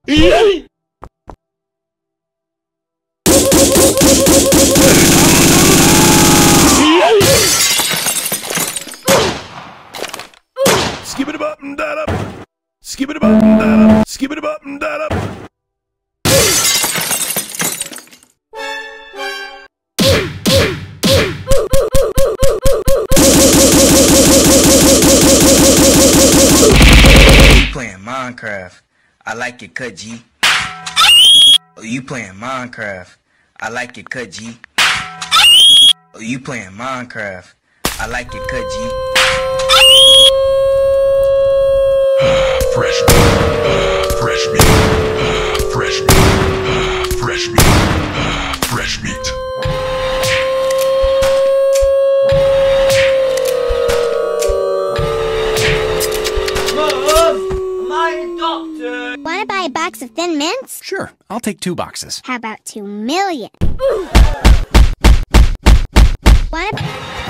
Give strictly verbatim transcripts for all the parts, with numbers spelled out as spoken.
Skip it up and that up. Skip it up and that up. Skip it up and that up. You playing Minecraft? I like your cut, G. Oh, you playing Minecraft? I like your cut, G. Oh, you playing Minecraft? I like your cut, G. Fresh meat, fresh meat, fresh meat, fresh meat, fresh meat. Mom, am I a doctor? Want to buy a box of Thin Mints? Sure, I'll take two boxes. How about two million? Want to...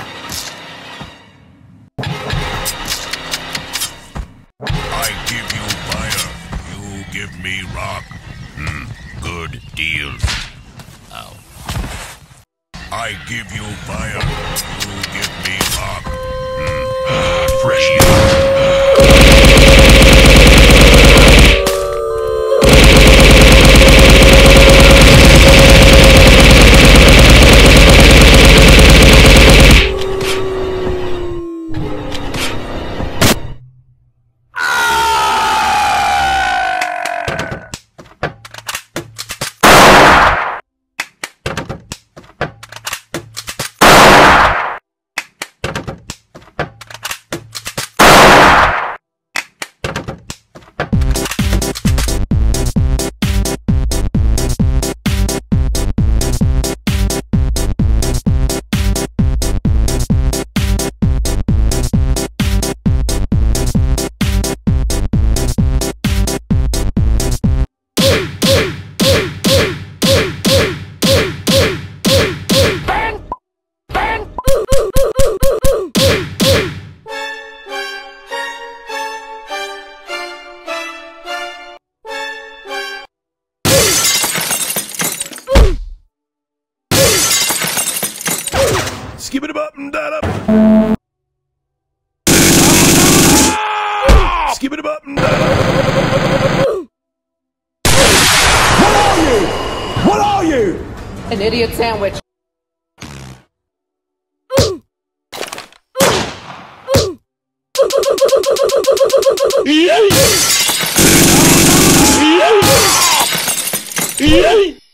I give you fire, you give me rock. Hmm, good deal. Ow. I give you fire, you give me rock. Hmm, fresh meat. Skip it up and that up. Skip it up and that up. What are you? What are you? An idiot sandwich. Yeah.